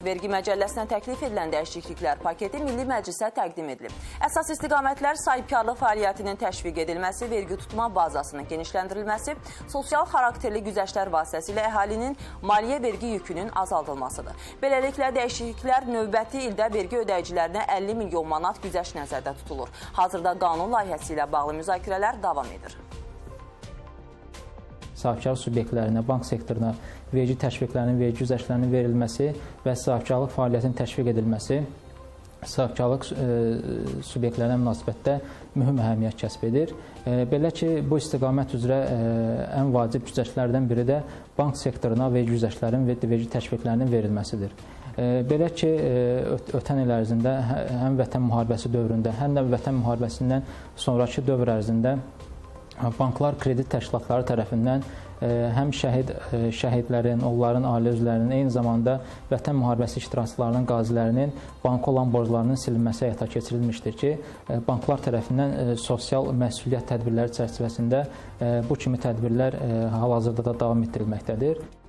Vergi məcəlləsinə təklif edilən dəyişikliklər paketi Milli Məclisə təqdim edilib. Əsas istiqamətlər sahibkarlıq fəaliyyətinin təşviq edilməsi, vergi tutma bazasının genişləndirilməsi, sosial xarakterli güzəştlər vasitəsilə əhalinin maliyyə vergi yükünün azaldılmasıdır. Beləliklə, dəyişikliklər növbəti ildə vergi ödəyicilərinə 50 milyon manat güzəşt nəzərdə tutulur. Hazırda qanun layihəsi ilə bağlı müzakirələr davam edir. Sahibkarlıq subyektlərinə, bank sektoruna vergi təşviqlərinin, vergi güzəştlərinin verilməsi və sahibkarlıq fəaliyyətinin təşviq edilməsi sahibkarlıq subyektlərinə münasibətdə mühüm əhəmiyyət kəsb edir. Belə ki, bu istiqamət üzrə ən vacib güzəştlərdən biri də bank sektoruna vergi güzəştlərinin və vergi təşviqlərinin verilməsidir. Belə ki, ötən il ərzində həm Vətən müharibəsi dövründə, həm də Vətən müharibəsindən sonraki dövr ərzində banklar kredit təşkilatları tərəfindən həm şəhidlərin, onların ailə üzvlərinin, eyni zamanda Vətən müharibəsi iştirakçılarının, qazilərinin banka olan borclarının silinməsi həyata keçirilmişdir ki, banklar tərəfindən sosial məsuliyyət tədbirləri çərçivəsində bu kimi tədbirlər hal-hazırda da davam etdirilməkdədir.